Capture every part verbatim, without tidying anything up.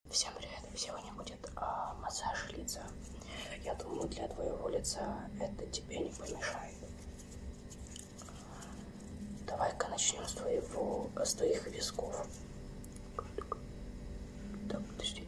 Всем привет! Сегодня будет а, массаж лица. Я думаю, для твоего лица это тебе не помешает. Давай-ка начнем с твоего, с твоих висков. Так, подожди.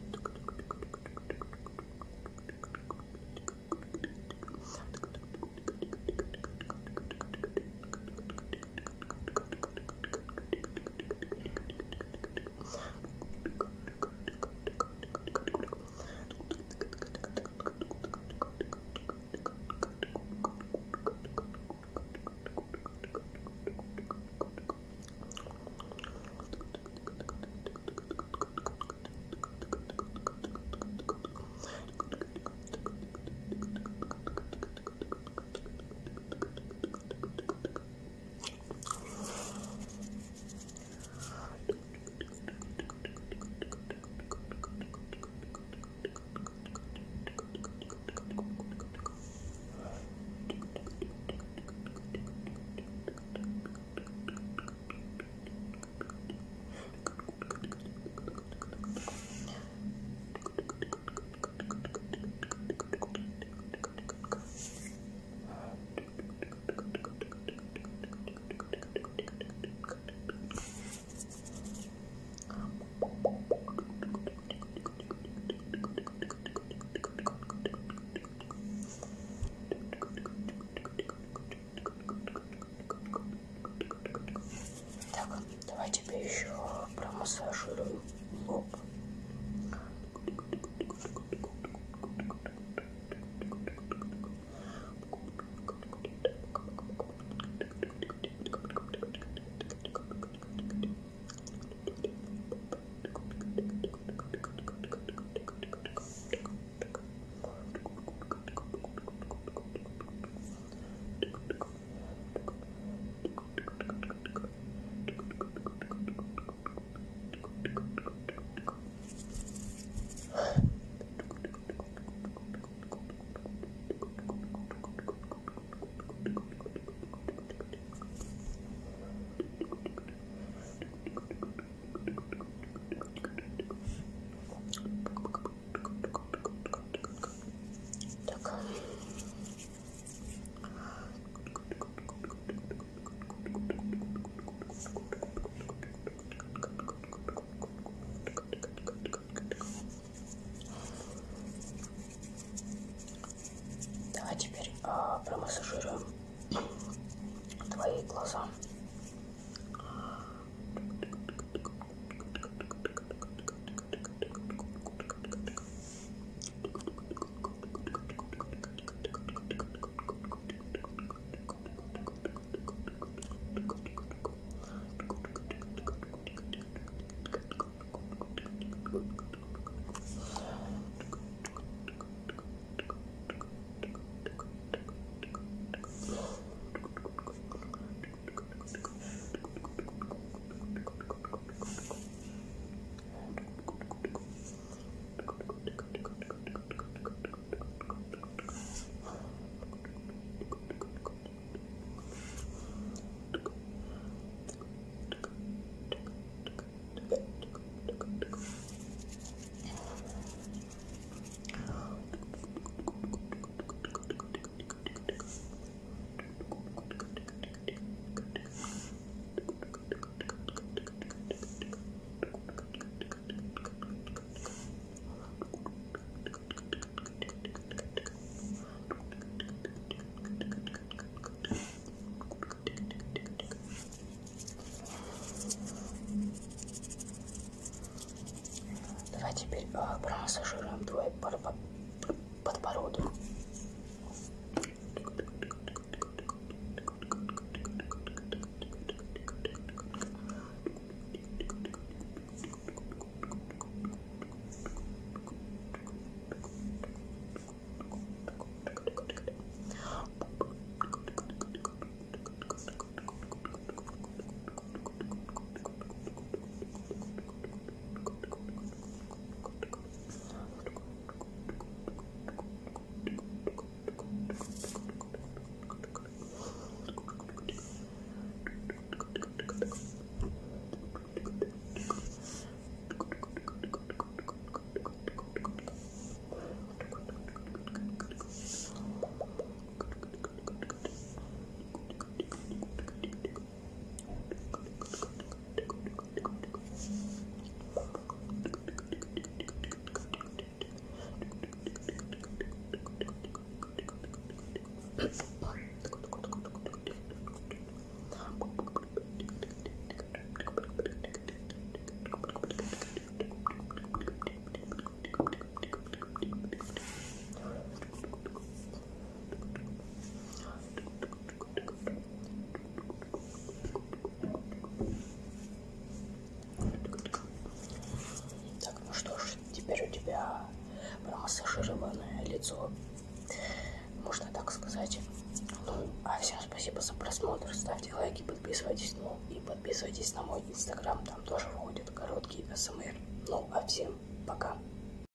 Давай тебе еще промассажируем лоб. А теперь а, промассажируем твои глаза. Давай теперь а, промассажируем твой подбородок. тебя промассажированное лицо, можно так сказать. Ну, а всем спасибо за просмотр, ставьте лайки, подписывайтесь, ну и подписывайтесь на мой инстаграм, там тоже выходят короткие эй эс эм эр. Ну, а всем пока.